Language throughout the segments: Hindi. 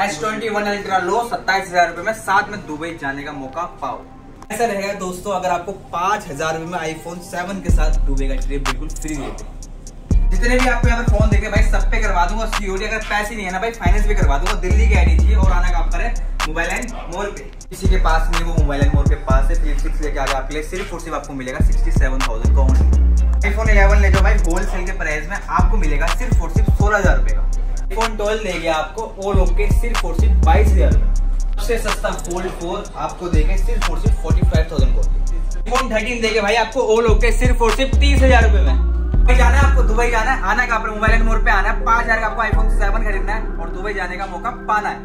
S21 अल्ट्रा लो 27,000 रुपए में, साथ में दुबई जाने का मौका पाओ। ऐसा रहेगा दोस्तों, अगर आपको 5,000 रुपए में iPhone 7 के साथ दुबई का ट्रिप बिल्कुल फ्री देते। जितने भी आपको यहाँ पे फोन देखे भाई सब पे करवा दूंगा सीओडी। अगर पैसे नहीं है ना भाई फाइनेंस भी करवा दूंगा। दिल्ली की आईडी चाहिए और आना कहाँ पर है? मोबाइल एंड मॉल पे। किसी के पास नहीं, वो मोबाइल एंड मॉल के पास है। फ्लिप 6 लेके आगे आपके लिए सिर्फ और सिर्फ आपको मिलेगा 67,000 का ओनली। iPhone 11 ले जाओ भाई, होलसेल के प्राइस में आपको मिलेगा सिर्फ और सिर्फ 16,000 रुपए का। iPhone 12 ले गया आपको ऑल ओके सिर्फ और सिर्फ 22,000 रुपए। सबसे सस्ता Fold 4 आपको देंगे सिर्फ और सिर्फ 45,000 को। iPhone 13 देंगे भाई आपको ऑल ओके सिर्फ और सिर्फ 30,000 रुपए में। दुबई जाना है आपको, दुबई जाना है, आना कहाँ पर? मोबाइल एंड मोड पे आना है। 5,000 का आपको iPhone 7 खरीदना है और दुबई जाने का मौका पाना है।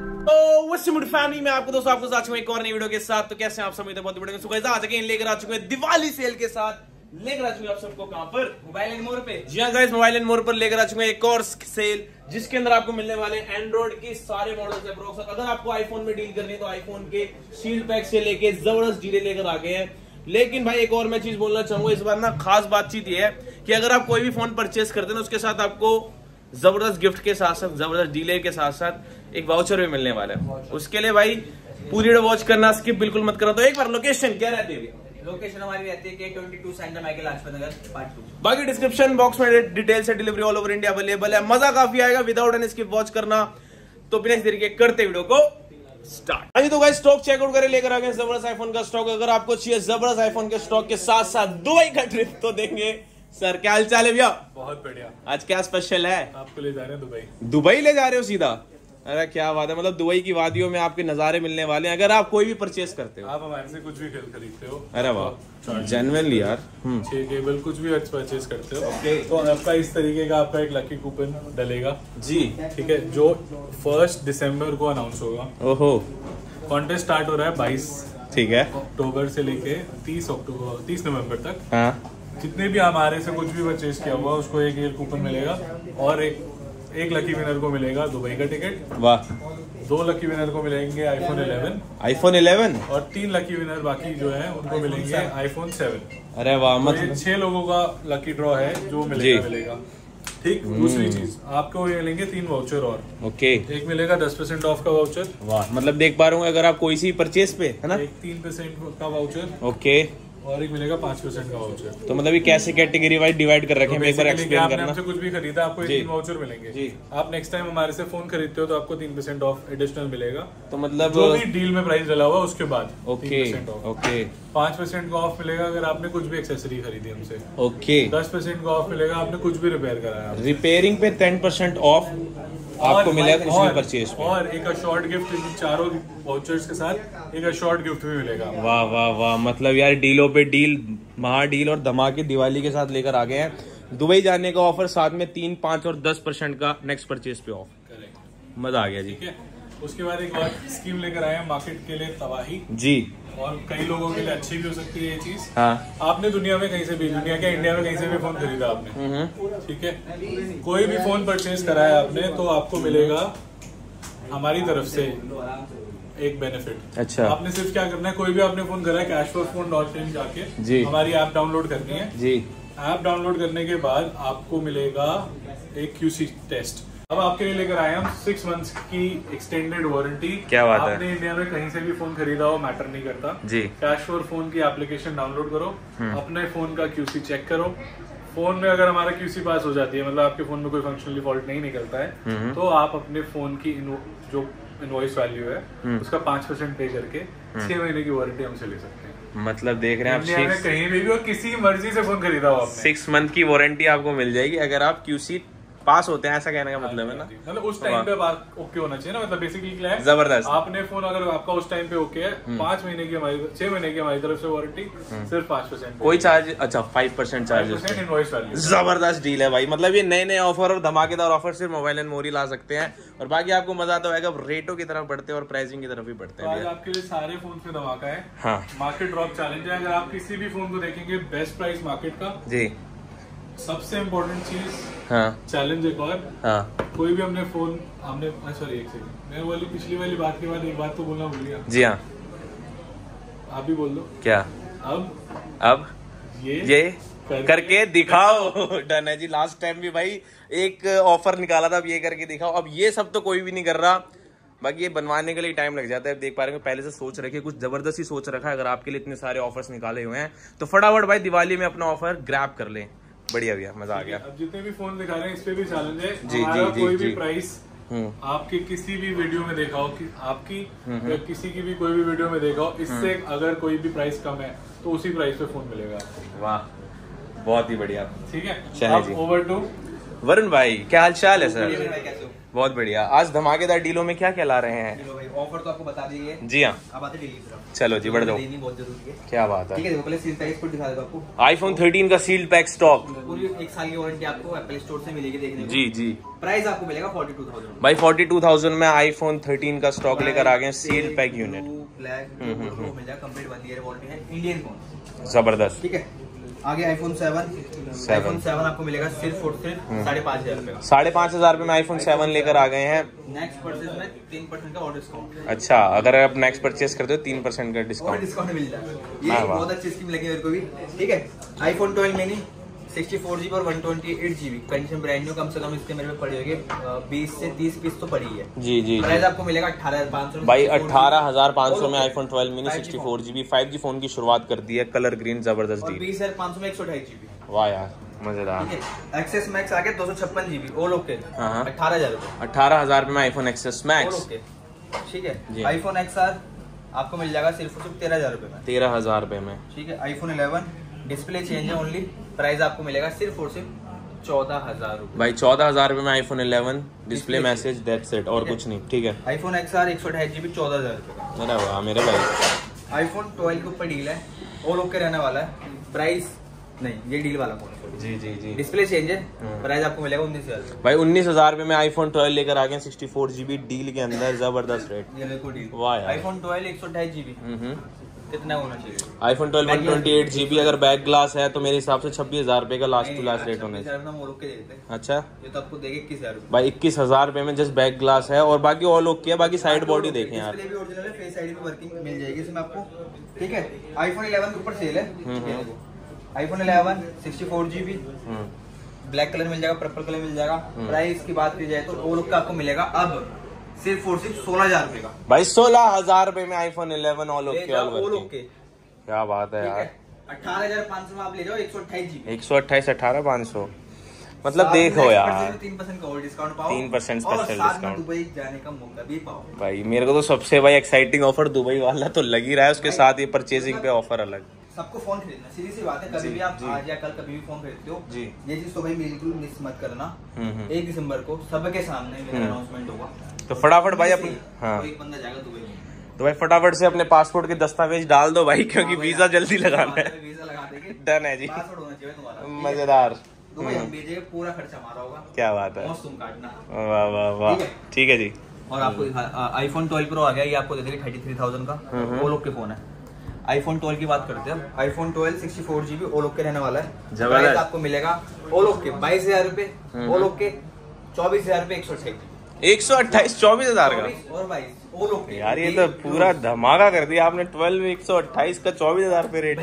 तो फैमिली में आपको दोस्तों आपको साथ में एक और नई वीडियो के साथ। तो कैसे आप सब बहुत बड़े आज लेकर आ चुके हैं दिवाली सेल के साथ। लेकर आ चुके हैं आप सबको कहां पर? मोबाइल एंड मोर पे। जी हाँ गाइस, मोबाइल एंड मोर पर लेकर आ चुके हैं एक और सेल, जिसके अंदर आपको मिलने वाले एंड्रॉइड के सारे मॉडल्स है। अगर आपको आईफोन में डील करनी है तो आईफोन के शील्ड पैक से लेके जबरदस्त डीले लेकर आ गए हैं। लेकिन भाई एक और मैं चीज बोलना चाहूंगा इस बार ना, खास बातचीत ये है कि अगर आप कोई भी फोन परचेस करते हैं ना, उसके साथ आपको जबरदस्त गिफ्ट के साथ साथ जबरदस्त डीले के साथ साथ एक वाउचर भी मिलने वाला है। उसके लिए भाई पूरी वीडियो वॉच करना, स्किप बिल्कुल मत करना। तो एक बार लोकेशन क्या रहती है? लोकेशन हमारी रहती है K22 centre Michael Lajpat Nagar part 2। बाकी डिस्क्रिप्शन बॉक्स में डिटेल से delivery all over India available है। मजा काफी आएगा विदाउट एनी स्किप वॉच करना। तो बिना इस तरीके करते वीडियो को स्टार्ट। हाँ जी, तो गाइस स्टॉक चेकआउट करे लेकर आ गए जबरदस्त आईफोन का स्टॉक। अगर आपको चाहिए जबरदस्त आईफोन के स्टॉक के साथ साथ दुबई का ट्रिप तो देंगे। सर क्या हाल चाल है भैया? बहुत बढ़िया। आज क्या स्पेशल है? आपको ले जा रहे हैं दुबई। दुबई ले जा रहे हो सीधा? अरे क्या बात है, मतलब दुबई की वादियों में आपके नजारे मिलने वाले हैं अगर आप कोई भी परचेस करते हो। आप हमारे से कुछ भी खरीदते हो। अरे वाह, जेन्युइनली यार। 6 केबल कुछ भी परचेस करते हो तो आपका इस तरीके का आपका एक लकी कूपन डलेगा जी। ठीक है, जो 1 दिसंबर को अनाउंस होगा। ओहो। कॉन्टेस्ट स्टार्ट हो रहा है 22 ठीक है अक्टूबर से लेके 30 नवंबर तक। हाँ, जितने भी हमारे से कुछ भी परचेस किया हुआ उसको एक ये कूपन मिलेगा और एक लकी विनर को मिलेगा दुबई का टिकट। वाह। 2 लकी विनर को मिलेंगे iPhone 11 और 3 लकी विनर बाकी जो है उनको मिलेंगे iPhone 7। अरे वाह, तो ये 6 लोगों का लकी ड्रॉ है जो मिलेगा। ठीक, दूसरी चीज आपको ये मिलेंगे 3 वाउचर और। ओके। एक मिलेगा 10% ऑफ का वाउचर। वाह, मतलब देख पा रहा हूँ अगर आप कोई सी परचेस पे है ना, एक 3% का वाउचर। ओके। और एक मिलेगा 5% का वाउचर। तो मतलब ये कैसे कैटेगरी वाइज डिवाइड कर रखे हैं? एक बार एक्सप्लेन करना। आपसे कुछ भी खरीदा आपको 3 वाउचर मिलेंगे जी। आप नेक्स्ट टाइम हमारे से फोन खरीदते हो तो आपको 3% ऑफ एडिशनल मिलेगा। तो मतलब जो भी डील में प्राइस डला हुआ उसके बाद ओके 5% का ऑफ मिलेगा अगर आपने कुछ भी एक्सेसरी खरीदी हमसे। ओके। 10% का ऑफ मिलेगा आपने कुछ भी रिपेयर कराया। रिपेयरिंग पे 10% ऑफ आपको मिलेगा कुछ भी परचेज पे। और एक शॉर्ट गिफ्ट इन चारों वाउचर्स के साथ एक शॉर्ट गिफ्ट भी मिलेगा। वाह वाह वाह, मतलब यार डीलों पे डील, महा डील और धमाके दिवाली के साथ लेकर आ गए हैं। दुबई जाने का ऑफर, साथ में 3, 5 और 10% का नेक्स्ट परचेज पे ऑफ। करेक्ट, मजा आ गया जी। ठीक है। उसके बाद एक और स्कीम लेकर आए हैं मार्केट के लिए तबाही जी, और कई लोगों के लिए अच्छी भी हो सकती है ये चीज। हाँ। आपने दुनिया में कहीं से भी, दुनिया के इंडिया में कहीं से भी फोन खरीदा आपने, ठीक है, कोई भी फोन परचेज कराया आपने तो आपको मिलेगा हमारी तरफ से एक बेनिफिट। अच्छा। आपने सिर्फ क्या करना है, कोई भी आपने फोन करा है cashforphone.in जाके जी हमारी ऐप डाउनलोड करनी है जी। ऐप डाउनलोड करने के बाद आपको मिलेगा एक QC टेस्ट। अब आपके लिए लेकर आए हम 6 मंथ्स की एक्सटेंडेड वारंटी। क्या बात है? आपने इंडिया में कहीं से भी फोन खरीदा हो मैटर नहीं करता जी। कैश फॉर फोन की एप्लीकेशन डाउनलोड करो, अपने फोन का QC चेक करो। फोन में अगर हमारा QC पास हो जाती है, मतलब आपके फोन में कोई फंक्शनली फॉल्ट नहीं निकलता है, तो आप अपने फोन की जो इनवॉइस वैल्यू है उसका 5% पे करके 6 महीने की वारंटी हमसे ले सकते हैं। मतलब देख रहे हैं आप, इंडिया में कहीं भी और किसी मर्जी से फोन खरीदा हो आपने, 6 मंथ की वारंटी आपको मिल जाएगी अगर आप QC पास होते हैं, ऐसा कहने का मतलब है ना। मतलब उस टाइम पे बात ओके होना चाहिए ना, मतलब बेसिकली क्या है, जबरदस्त। आपने फोन अगर आपका उस टाइम पे ओके है, 5 महीने की हमारी 6 महीने की हमारी तरफ से वारंटी, सिर्फ 5% कोई चार्ज। अच्छा, 5% चार्जेस। Invoice value. जबरदस्त डील है भाई, मतलब ये नए नए ऑफर और धमाकेदार ऑफर सिर्फ मोबाइल एंड मोर ही ला सकते हैं। और बाकी आपको मजा तो आएगा, रेटों की तरफ बढ़ते हैं और प्राइसिंग की तरफ भी बढ़ते हैं। आज आपके लिए सारे फोन पे धमाका है। हाँ, मार्केट ड्रॉप चैलेंज है। अगर आप किसी भी फोन को देखेंगे बेस्ट प्राइस मार्केट का जी। सबसे इम्पोर्टेंट चीज, हाँ, चैलेंज एक और, हाँ, कोई भी हमने फोन हमने सॉरी एक सेकंड, मैं वाली पिछली वाली बात के बाद एक बात तो बोलना भूल गया। जी हाँ, आप भी बोल दो। क्या? अब ये करके दिखाओ। डन है जी। लास्ट टाइम भी भाई एक ऑफर निकाला था, अब ये करके दिखाओ। अब ये सब तो कोई भी नहीं कर रहा, बाकी ये बनवाने के लिए टाइम लग जाता है, देख पा रहे हैं पहले से सोच रखे, कुछ जबरदस्ती सोच रखा है। अगर आपके लिए इतने सारे ऑफर्स निकाले हुए हैं तो फटाफट भाई दिवाली में अपना ऑफर ग्रैब कर लें। बढ़िया भैया, मजा आ गया। अब जितने भी फोन दिखा रहे हैं इस पे भी चैलेंज है, जी जी कोई जी भी प्राइस आपकी किसी भी वीडियो में देखा हो कि आपकी या किसी की भी कोई भी वीडियो में देखा हो, इससे अगर कोई भी प्राइस कम है तो उसी प्राइस पे फोन मिलेगा आपको। वाह, बहुत ही बढ़िया। ठीक है, चलिए जी। ओवर टू वरुण भाई, क्या हाल चाल है सर? कैसे हो? बहुत बढ़िया। आज धमाकेदार डीलों में क्या क्या ला रहे हैं? ऑफर तो आपको बता दीजिए। जी हाँ, अब आते डेली तरफ। चलो जी, बढ़ जाओ। बहुत जरूरी है। क्या बात है। ठीक है, देखो पहले सील पैक को दिखा देता हूं आपको। आईफोन 13 का सील्ड पैक स्टॉक, पूरी 1 साल की वारंटी आपको एप्पल स्टोर से मिलेगी देखने को। जी जी। प्राइस आपको मिलेगा 42,000 भाई 42,000 में आईफोन 13 का स्टॉक लेकर आ गए सील्ड पैक यूनिट। ब्लैक मिल जाएगा, कंप्लीट 1 ईयर वारंटी है, इंडियन फोन। जबरदस्त। ठीक है, आगे आईफोन 7 आईफोन 7 आपको मिलेगा सिर्फ और सिर्फ 5,500 रुपए का। 5,500 रुपए में आईफोन 7 लेकर आ गए हैं। नेक्स्ट परचेज में 3% का और डिस्काउंट। अच्छा, अगर आप नेक्स्ट परचेज करते हो 3% का डिस्काउंट मिल जाएगा। ये बहुत अच्छी स्कीम लगी मेरे को भी। ठीक है, आईफोन 12 मिनी 64GB और 128GB कंडीशन ब्रांड न्यू, कम से कम इसके मेरे में पड़ी होगी 20 से 30 पीस तो पड़ी है। जी जी। प्राइस आपको मिलेगा 18,500 भाई 18,500 में iPhone 12 mini 64GB 5G phone की शुरुआत कर दी है, कलर ग्रीन, जबरदस्त डील। 20,500 में 128GB। वाह यार, मजेदार। एक्सेस मैक्स आगे 256GB ऑल ओके 18,000 रुपए। 18,000 में आईफोन एक्सेस मैक्स। ठीक है, आईफोन XR आपको मिल जाएगा सिर्फ 13,000 रुपए में। 13,000 रुपए में। ठीक है, आईफोन 11 डिस्प्ले चेंज है ओनली, प्राइस आपको मिलेगा सिर्फ और सिर्फ 14,000 रुपए। भाई 14,000 रुपए में iPhone 11 display message that's it, और कुछ नहीं। ठीक है, आईफोन XR 128GB 14,000 रुपए का। अरे वाह मेरे भाई। आईफोन 12 के ऊपर डील है, ऑल ओके रहने वाला है। प्राइस नहीं, ये डील वाला फोन। जी जी जी। डिस्प्ले चेंज है, प्राइस आपको मिलेगा 19,000 भाई। 19,000 रुपए में आईफोन 12 लेकर आ गए 64GB डील के अंदर, जबरदस्त रेट। ये देखो डील। वाह यार। आईफोन 12 128GB कितना होना चाहिए? आईफोन 12 128GB अगर बैक ग्लास है तो मेरे हिसाब से 26,000 रुपए का लास्ट टू लास्ट रेट होने चाहिए। अच्छा, ये तो आपको देंगे 21,000 रुपए। भाई 21,000 रुपए में जस्ट बैक ग्लास है और बाकी ऑल ओके है। बाकी साइड बॉडी देखें यार, डिस्प्ले भी ओरिजिनल है, फेस आईडी भी वर्किंग मिल जाएगी इसमें आपको। ठीक है, आईफोन 11 के ऊपर सेल है। आईफोन 11 64GB ब्लैक कलर मिल जाएगा, पर्पल कलर मिल जाएगा। प्राइस की बात की जाए तो ऑल ओके आपको मिलेगा अब सिर्फ और सिर्फ 16,000 रुपए का। भाई 16,000 रुपए में आईफोन 11 ऑल ओके। क्या बात है यार। 18,500 में आप ले जाओ 128GB। 128 18,500 मतलब देखो यार, 3% का और डिस्काउंट पाओ, 3% और स्पेशल साथ में डिस्काउंट। दुबई जाने का मौका भी पाओ। भाई मेरे को तो सबसे भाई एक्साइटिंग ऑफर दुबई वाला तो लग ही रहा है, उसके साथ ये परचेजिंग पे ऑफर अलग। सबको फोन खरीदना, सीधी सी बात है। कभी भी आप आज या कल कभी भी फोन खरीदते हो जी, ये चीज तो भाई बिल्कुल मिस मत करना। 1 दिसंबर को सबके सामने मेरा अनाउंसमेंट होगा, तो फटाफट भाई अपने एक बंदा जाएगा दुबई में, तो भाई फटाफट से अपने पासपोर्ट के दस्तावेज डाल दो भाई, क्योंकि वीजा जल्दी लगाना है। वीजा लगा देंगे, डन है जी, पासपोर्ट होना चाहिए तुम्हारा। मजेदार। दुबई हम भेजेंगे, पूरा खर्चा हमारा होगा। क्या बात है, मौज तुम काटना। वाह वाह वाह। ठीक है जी। और आपको आईफोन 12 प्रो आ गया, ये आपको दे देंगे 33,000 का, वो लोग के फोन है। आईफोन 12 की बात करते हैं, आईफोन 12 64GB ऑल ओके रहने वाला है। प्राइस आपको मिलेगा ऑल ओके 22,000 रुपए, ऑल ओके 24,000 रुपए 128 24,000 का और 22 ऑल ओके। यार ये तो पूरा धमाका कर दिया आपने। 12 में 128 का 24,000 रुपए रेट।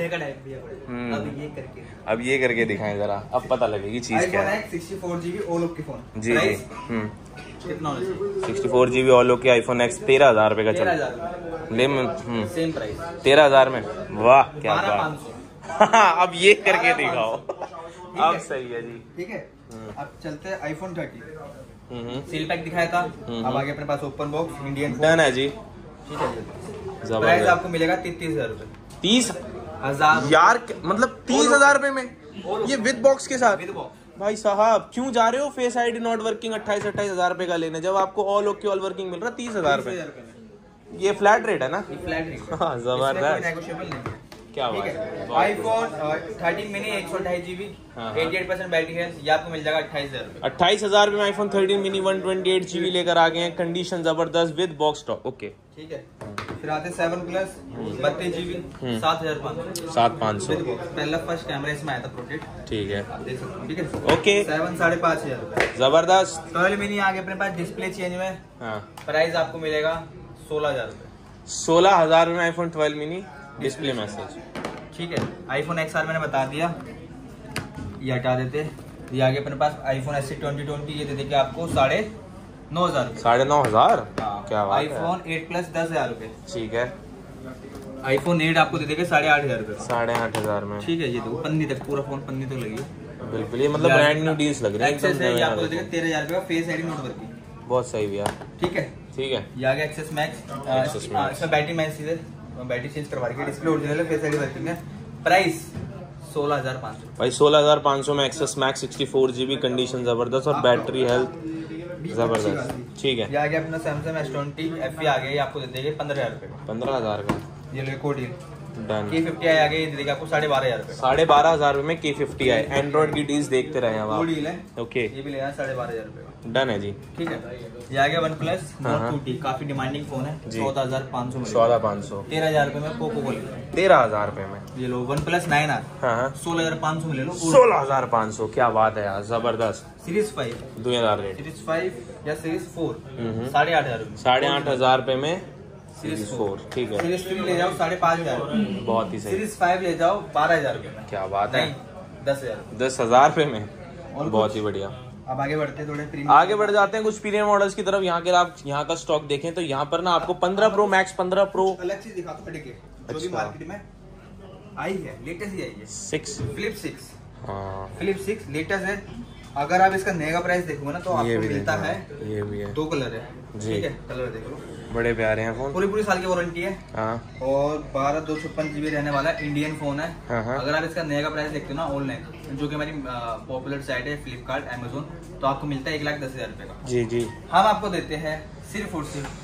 अब ये करके दिखाएं जरा, अब पता लगेगी चीज क्या है। 64GB ऑल ओके फोन जी जी। कितना होना चाहिए? 64GB all okay iPhone X 13,000 रुपए का चल रहा है। सेम प्राइस 13,000 में। वाह क्या बात। 12,500। अब ये करके दिखाओ, अब सही है जी। ठीक है, अब चलते हैं आईफोन 30। सील पैक दिखाया था, अब आगे अपने पास ओपन बॉक्स इंडियन डन है जी। ठीक है, प्राइस आपको मिलेगा 33,000 रुपए। 30,000 यार, मतलब 30,000 रुपए में ये विद बॉक्स के साथ। भाई साहब क्यों जा रहे हो फेस आईडी नॉट वर्किंग 28,000 रुपए का लेने, जब आपको ऑल ओके ऑल वर्किंग मिल रहा है 30,000 रुपए। ये फ्लैट रेट है ना? Flat rate. हाँ जबरदस्त। नेगोशिएबल नहीं है। क्या बात है। आईफोन 13 मिनी 128GB 88% बैटरी है, ये आपको मिल जाएगा 28,000 रुपए। 28,000 में आईफोन 13 मिनी 128GB लेकर आ गए हैं, कंडीशन जबरदस्त विद बॉक्स स्टॉक। ओके ठीक है, फिर आते 7 प्लस 32GB 7,500। 7,500 पहला फर्स्ट कैमरा इसमें आया था प्रोटेक्ट। ठीक है, आप देख सकते हो। ठीक है, ओके 7 5,500 रुपए। जबरदस्त। 12 मिनी आगे अपने पास डिस्प्ले चेंज में, हाँ प्राइस आपको मिलेगा 16,000 रुपए। 16,000 में आईफोन 12 मिनी डिस्प्ले मैसेज। ठीक है, आईफोन XR मैंने बता दिया, ये हटा देते। ये आगे अपने पास आईफोन SE 2020 ये दे देंगे आपको 9,000। 9,500। क्या बात है। iPhone 8 Plus 10,000 रुपए। ठीक है। iPhone 8 आपको दे देंगे 8,500 रुपए। 8,500 में। ठीक है, ये देखो पन्नी तक, पूरा फोन पन्नी तक लगी। बिल्कुल, ये मतलब ब्रांड न्यू डील्स लग रही है एक्सेस है, ये आपको दे देंगे 13,000 रुपए का, फेस आईडी नोट वर्क की। बहुत सही भैया। ठीक है। ठीक है, ये आ गया एक्सेस मैक्स। इसमें बैटरी मैच सीधे बैटरी चेंज करवा के, डिस्प्ले ओरिजिनल है, फेस आईडी वर्किंग है। प्राइस 16,500 भाई। 16,500 में एक्सेस मैक्स 64GB, कंडीशन जबरदस्त और बैटरी हेल्थ जबरदस्त। ठीक है। ये आ गया अपना सैमसंग S20 FE आ गया, ये आपको दे देंगे 15,000 रुपए का। 15,000 का। ये लो कोड डील। डन। K50i आ गया, ये दे देगा आपको 12,500 रुपए। 12,500 में K50i। एंड्रॉइड की डील्स देखते रहे अब कोड आप। डील है। ओके, ये भी लेना 12,500 रुपए का। डन है जी। ठीक है। ये आ गया OnePlus Nord 2T, काफी डिमांडिंग फोन है। 14,500 में। 14,500। 13,000 रुपए में पोको बोल। 13,000 रुपए में। ये लो OnePlus 9R। हाँ, 16,500 में ले लो। 16,500। क्या बात है यार, जबरदस्त। Series 5, 2000 rate. सीरीज 5 या सीरीज 4 8,500 रुपए। 8,500 रुपए में सीरीज 4। ठीक है। सीरीज 3 ले जाओ 5,500 रुपए। बहुत ही सही। सीरीज 5 ले जाओ 12,000 रुपए में। क्या बात है। नहीं, 10,000। 10,000 रुपए में। और बहुत ही बढ़िया। अब आगे बढ़ते हैं, थोड़े प्रीमियम आगे बढ़ जाते हैं कुछ प्रीमियम मॉडल्स की तरफ। यहाँ के आप यहाँ का स्टॉक देखें तो यहाँ पर ना आपको 15 प्रो मैक्स, 15 प्रो अलग चीज दिखाता हूं, देखिए जो भी अच्छा। मार्केट में आई है, लेटेस्ट ही आई है। 6। फ्लिप 6। हाँ, फ्लिप 6 लेटेस्ट है। अगर आप इसका नया प्राइस देखोगे ना तो ये आपको भी मिलता देखो, है। ये भी है। 2 कलर है। जी। ठीक है, कलर देख लो, बड़े प्यारे हैं फोन। पूरी साल की वारंटी है। हाँ और 12/256 रहने वाला है, इंडियन फोन है। हाँ। अगर आप इसका नया का प्राइस देखते हो ना ऑनलाइन, जो कि हमारी पॉपुलर साइट है फ्लिपकार्ट, अमेजोन, तो आपको मिलता है 1,10,000 रुपए का। जी जी। हम आपको देते हैं सिर्फ और सिर्फ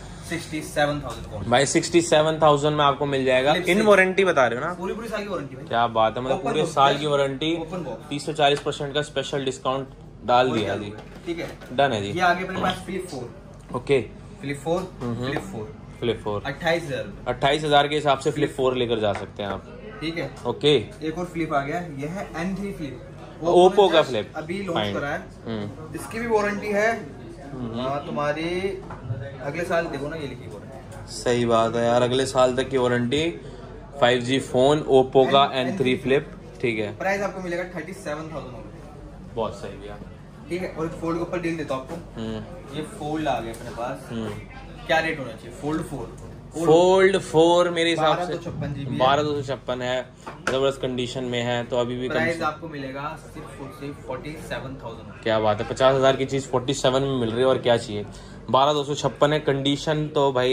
67,000 भाई। 67,000 में आपको मिल जाएगा। Flip इन 6। वारंटी बता रहे हो ना? पूरी साल की वारंटी भाई। क्या बात है, मतलब Open पूरे box, साल की वारंटी। Open box. 30-40% का स्पेशल डिस्काउंट डाल दिया जी। ठीक है, डन है जी। ये आगे अपने पास फ्लिप 4। ओके। फ्लिप 4 फ्लिप 4 28,000 रुपए। 28,000 के हिसाब से फ्लिप 4 लेकर जा सकते हैं आप। ठीक है। ओके। एक और फ्लिप आ गया, ये है N3 फ्लिप। ओप्पो का फ्लिप अभी लॉन्च करा है। इसकी भी वारंटी है तुम्हारी अगले साल। देखो ना, ये लिखी वारंटी। सही बात है यार, अगले साल तक की वारंटी। 5G फोन ओप्पो का N3 फ्लिप। ठीक है। प्राइस आपको मिलेगा 37,000। बहुत सही भैया। ठीक है। और एक फोल्ड के ऊपर डील देता हूँ आपको। ये फोल्ड आ गया अपने पास। क्या रेट होना चाहिए? फोल्ड 4। फोल्ड 4 मेरे हिसाब से 12,256 GB 12,256 है, जबरदस्त कंडीशन में है, तो अभी भी प्राइस आपको मिलेगा सिर्फ 47,000। क्या बात है, 50,000 की चीज 47 में मिल रही है, और क्या चाहिए। 12,256 है, कंडीशन तो भाई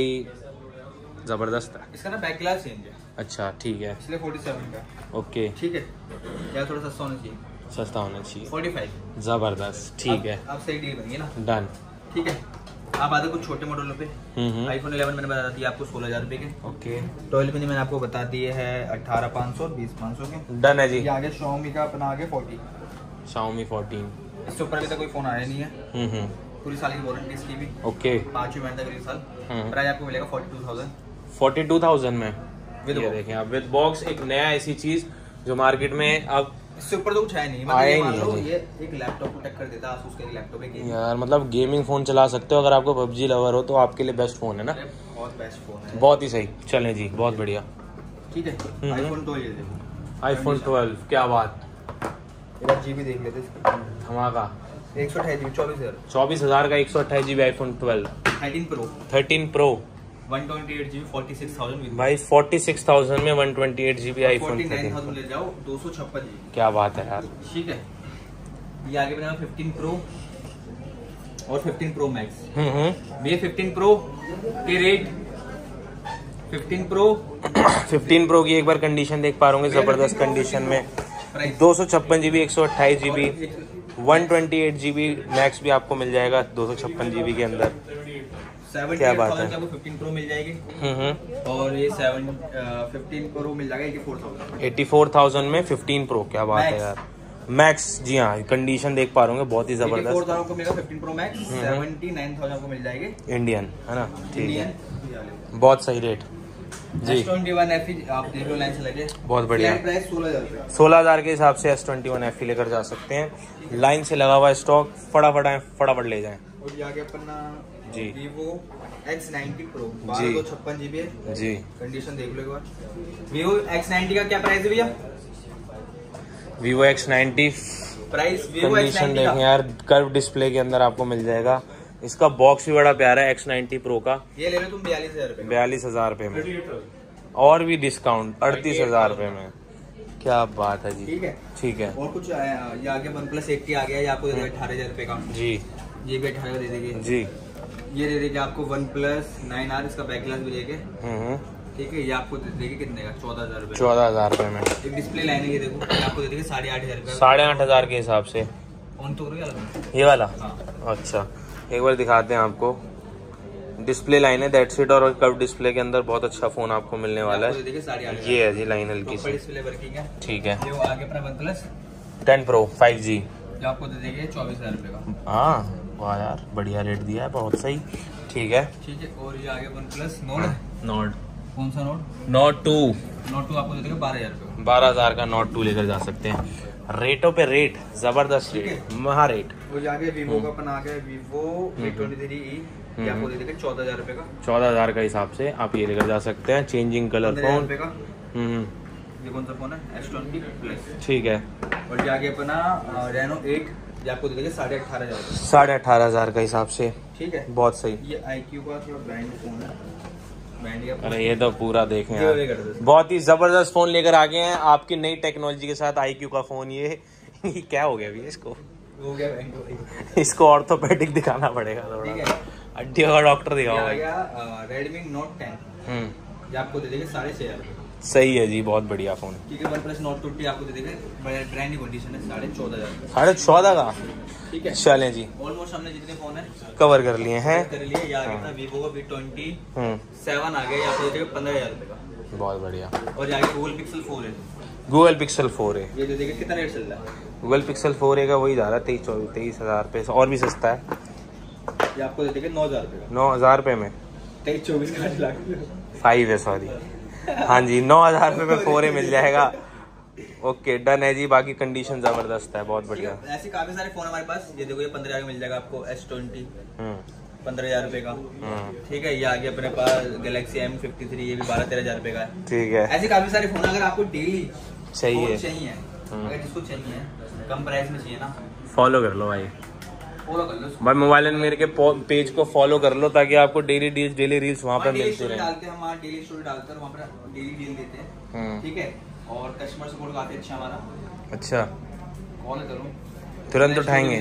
जबरदस्त है। इसका ना बैक ग्लास चेंज है। अच्छा ठीक है, इसलिए 47 का। ओके। ठीक है, या थोड़ा सस्ता होना चाहिए। सस्ता होना चाहिए। 45। जबरदस्त, ठीक है। अब सही डील बनी है ना। डन। ठीक है। आप आते कुछ छोटे मॉडलों पे। iPhone 11 मैंने बता दिया आपको 16,000 रुपए के। ओके। 12 मैंने आपको बता दिए है 18,500 और 20,500 के। डन है जी। ये आगे Xiaomi का अपना आगे 40। Xiaomi 14। इससे ऊपर अभी तक कोई फोन आया नहीं है। पूरी साल की वारंटी इसकी भी। ओके। 5वीं महीने तक अगले साल। प्राइस आपको मिलेगा 42,000। 42,000 में विद ये देखें आप, विद बॉक्स। एक नया ऐसी चीज जो मार्केट में अब इससे ऊपर तो कुछ है नहीं। आया ही मान नहीं लो है जी। ये एक लैपटॉप को टक्कर देता है Asus के लैपटॉप पे। यार मतलब गेमिंग फोन चला सकते हो, अगर आपको PUBG लवर हो तो आपके लिए बेस्ट फोन है ना। बहुत बेस्ट फोन है। बहुत ही सही। चलें जी, बहुत बढ़िया। ठीक है। iPhone 12 ये देखो। iPhone 12, क्या बात। एक बार जीबी देख लेते इसका। धमाका। 128 जीबी 24,000। 24,000 का 128 GB iPhone 12। 13 Pro 13 Pro 128 GB 46,000 with. भाई 46,000 में 128 GB iPhone 49,000 ले जाओ 256 जीबी। क्या बात है यार। ठीक है। ये आगे बना 15 Pro और 15 Pro Max। ये 15 Pro के रेट 15 Pro 15 Pro की एक बार कंडीशन देख पा रहे होंगे, जबरदस्त कंडीशन में। 256 GB 128 GB 128 GB मैक्स भी आपको मिल जाएगा 256 GB के अंदर। क्या बात है। आपको 15 Pro मिल जाएगी। और ये 15 Pro मिल जाएगा 84,000। 84,000 में 15 Pro। क्या बात है यार। मैक्स, जी हाँ, कंडीशन देख पा रहे होंगे, बहुत ही जबरदस्त। 84,000 को मिलेगा 15 Pro Max। 79,000 को मिल जाएगी इंडियन, है ना। ठीक है, इंडियन। बहुत सही रेट जी। S21 FE आप देख लो, लाइन से लगे। बहुत बढ़िया। प्राइस 16,000। 16,000 के हिसाब से S21 FE लेकर जा सकते हैं। लाइन से लगा हुआ स्टॉक, फटाफट ले जाएं। और ये आगे अपना जी Vivo X90 Pro जी 1256 GB है जी। कंडीशन देख लो एक बार। Vivo X90 का क्या प्राइस है भैया? Vivo X90 price Vivo condition X90 देखें का यार, कर्व डिस्प्ले के अंदर आपको मिल जाएगा। इसका बॉक्स भी बड़ा प्यारा है X90 Pro का। ये ले लो तुम 42,000 रुपए, 42,000 रुपए में और भी डिस्काउंट 38,000 रुपए में। क्या बात है जी। ठीक है, ठीक है। और कुछ ये आगे OnePlus 80 आ गया, ये आपको 18,000 रुपए का जी। ये भी 18 दे देंगे जी। ये दे देंगे आपको OnePlus 9R, इसका बैक ग्लास भी देंगे। ठीक है, ये आपको दे देंगे कितने का? 14,000 रुपए। 14,000 रुपए में। एक डिस्प्ले लाइन है, ये देखो, ये आपको दे देंगे 8,500 रुपए। 8,500 के हिसाब से ऑन तो करो ये वाला। हाँ। अच्छा, एक बार दिखाते हैं आपको। डिस्प्ले लाइन है दैट्स इट, और कर्व डिस्प्ले के अंदर बहुत अच्छा फोन आपको मिलने वाला है। ये है जी लाइन हल्की सी। डिस्प्ले वर्किंग है। ठीक है। ये आगे अपना OnePlus 10 Pro 5G जो आपको दे देंगे 24,000 रुपए का। हाँ वाह यार, बढ़िया रेट दिया है, बहुत सही। ठीक है। ठीक है, और ये आगे OnePlus Nord। कौन सा Nord 2 आपको दे देंगे 12,000 रुपए। 12,000 का Nord 2 लेकर जा सकते हैं। रेटों पे रेट, जबरदस्त रेट, महा रेट। वो आगे वीवो का अपना आ गया, वीवो V23e, ये आपको दे देंगे 14,000 रुपए का। 14,000 का हिसाब से आप ये लेकर जा सकते हैं। Changing colour phone. ये कौन सा फोन है? S20 Plus। ठीक है। और ये आगे अपना Reno 8, ये आपको दे देंगे 18,500। 18,500 का हिसाब से। ठीक है, बहुत सही। ये IQ का थोड़ा ब्रांड फोन है। अरे ये तो पूरा देखें यार, बहुत ही जबरदस्त फोन लेकर आ गए हैं आपकी नई टेक्नोलॉजी के साथ। IQ का फोन ये क्या हो गया भैया? इसको हो गया इसको ऑर्थोपेडिक दिखाना पड़ेगा थोड़ा, हड्डियों का डॉक्टर दिखाओ। Redmi Note 10, ये आपको दे देंगे 6,500। सही है जी, बहुत बढ़िया फोन। ठीक है, OnePlus Nord 20 आपको दे देंगे, ब्रांड न्यू कंडीशन है, 14,500। 14,500 का। ठीक है, चलें जी, ऑलमोस्ट हमने जितने फोन है कवर कर लिए हैं। कर लिए। ये आगे था Vivo का V27 आ गया, ये आपको दे देंगे 15,000 रुपए का। बहुत बढ़िया। और ये आगे Google Pixel 4 है। Google Pixel 4 है, ये दे देंगे, कितना रेट चल रहा है? Google Pixel 4 का वही जा रहा है 23,000 रुपए से, और भी सस्ता है। ये आपको दे देंगे 9,000 रुपए का। 9,000 रुपए में 23-24 का 8 लाख 5 है, सॉरी। हाँ जी, 9,000 रुपए में 4 मिल जाएगा। ओके डन है जी, बाकी कंडीशन जबरदस्त है, बहुत बढ़िया। ऐसे काफी सारे फोन हमारे पास। ये देखो, ये 15,000 का मिल जाएगा आपको S20, 15,000 रुपए का। ठीक है, ये आगे अपने पास Galaxy M53, ये भी 12-13,000 रुपए का है। ठीक है, ऐसे काफी सारे फोन अगर आपको डेली चाहिए, अगर जिसको चाहिए कम प्राइस में चाहिए ना, फॉलो कर लो भाई, फॉलो कर लो भाई। मोबाइल एंड मेरे के पेज को फॉलो कर लो ताकि आपको डेली रील्स वहाँ पर मिलते रहे। डालते हैं हम, वहाँ डेली स्टोरी डालते हैं, वहाँ पर डेली डील देते हैं। ठीक है, और कस्टमर सपोर्ट काफी अच्छा हमारा। अच्छा, कॉल करो तुरंत उठाएंगे।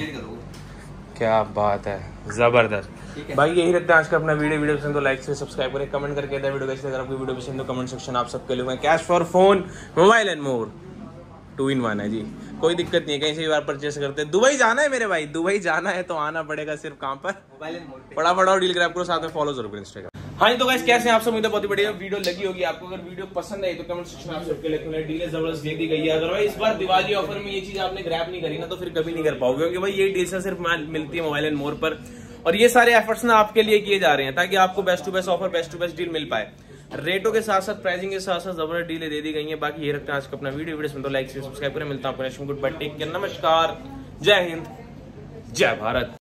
क्या बात है, जबरदस्त भाई। यही रहता है आज का अपना वीडियो पसंद तो लाइक से सब्सक्राइब करें, कमेंट करके वीडियो कैसे। अगर आपको वीडियो पसंद तो कमेंट सेक्शन आप सबके लिए cash for phone mobile and more 2-in-1 है जी, कोई दिक्कत नहीं है। कहीं से भी बार परचेस करते हैं। दुबई जाना है मेरे भाई, दुबई जाना है तो आना पड़ेगा सिर्फ कहाँ पर? Mobile and more. फटाफट और डील ग्रैब करो, साथ में फॉलो जरूर करें इंस्टाग्राम। हाँ जी, तो गाइस कैसे हैं आप सब? मुझे बहुत ही बढ़िया वीडियो लगी होगी आपको। अगर वीडियो पसंद आई तो कमेंट सेक्शन में आप सबके लिए डील जबरदस्त दे दी गई है। अदरवाइज इस बार दिवाली ऑफर में ये चीज आपने ग्रैब नहीं करी ना तो फिर कभी नहीं कर पाओगे, क्योंकि भाई ये डील सिर्फ मिलती है मोबाइल एंड मोर पर। और ये सारे एफर्ट्स ना आपके लिए किए जा रहे हैं ताकि आपको best to best offer, best to best deal मिल पाए। रेटों के साथ साथ, प्राइसिंग के साथ साथ जबरदस्त डीलें दे दी गई हैं। बाकी ये रखते हैं आज का अपना वीडियो में तो लाइक से सब्सक्राइब करें। मिलता हूं आपको next goodbye, take care, नमस्कार, जय हिंद, जय भारत।